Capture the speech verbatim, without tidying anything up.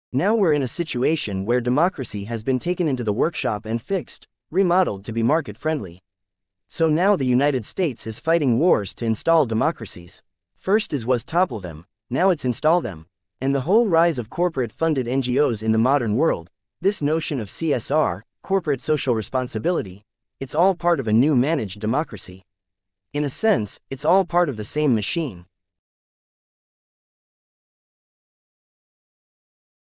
Now we're in a situation where democracy has been taken into the workshop and fixed, remodeled to be market-friendly. So now the United States is fighting wars to install democracies. First is was topple them, now it's install them. And the whole rise of corporate-funded N G Os in the modern world, this notion of C S R, corporate social responsibility, it's all part of a new managed democracy. In a sense, it's all part of the same machine.